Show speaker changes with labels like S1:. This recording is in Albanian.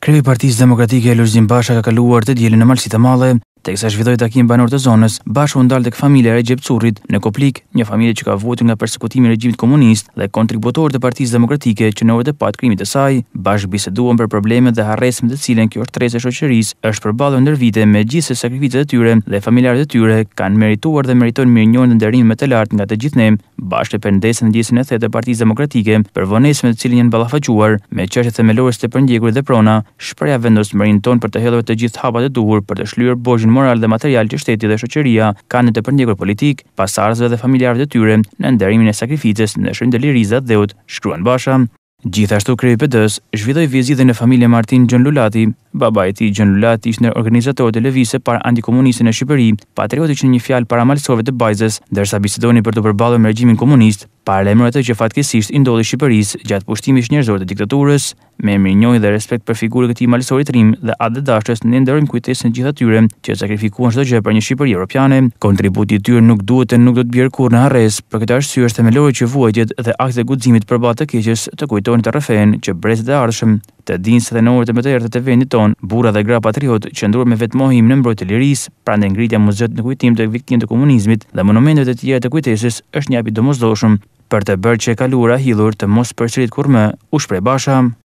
S1: Kreu i Partisë Demokratike Lulzim Basha ka kaluar të dielën në Malësi të Madhe, teksa zhvilloi takim banor të zonës. Basha u ndal tek familja e Gjepcurit në Koplik, një familje që ka vuajtur nga persekutimi i regjimit komunist dhe kontributor të Partisë Demokratike që në orët e parë të krimit të saj. Bash biseduan për problemet dhe harresat me të cilën kjo shtresë e shoqërisë është përballur ndër vite, megjithëse sakrificat e tyre dhe familjarët e tyre kanë merituar dhe meritojnë mirënjohjen dhe nderimin më të lartë nga të gjithë ne. Bashkë pendesën ndjesën e thethë të Partisë Demokratike për vonesën me të cilën janë ballafaquar me çështje themelore të përndjekurit dhe prona, shpreha vendosmërinë tonë për të hedhur të gjithë hapat e duhur për të shlyer borxhin moral dhe material që shteti dhe shoqëria kanë në të përndjekur politik, pasardhësve dhe familjarëve të tyre në nderimin e sakrificës në shërim të lirisë dhe dheut, shkruan Basha. Gjithashtu kreu i PD-s zhvilloi vizitën në familjen Martin Gjon Lulati. Baba i tij Gjon Lulati ishte organizator të lëvizjes para antikomuniste në Shqipëri, patriotik që në një fjalë para malësorëve të Bajzës, ndërsa bisedoni për të përballur me regjimin komunist, paralajmëroi atë që fatkeqësisht i ndodhi Shqipërisë gjatë pushtimit njerëzor të diktaturës. Me mirënjohje dhe respekt për figurën e këtij malësori të rim dhe atë dashës, ne nderojmë kujtesën e gjithë atyre që sakrifikuan çdo gjë për një Shqipëri europiane. Kontributi i tyre nuk duhet e nuk do të bjerë kurrë në harres. Për këtë arsye është themelore që vuajtjet dhe aktet e guximit përballë të keqes të kujtojnë të rrëfen që brezët e ardhshëm të dinë se në orët e më të errta të vendit ton, burra dhe gra patriot qëndruar me vetmohim në mbrojtje të lirisë, prandaj ngritja muzeut në kujtim të viktimëve të komunizmit dhe monumentet e tjera të kujtesës është një hap i domosdoshëm për të bërë që e kaluara hidhur të mos përsëritet kurrë më, u shpreh Basha.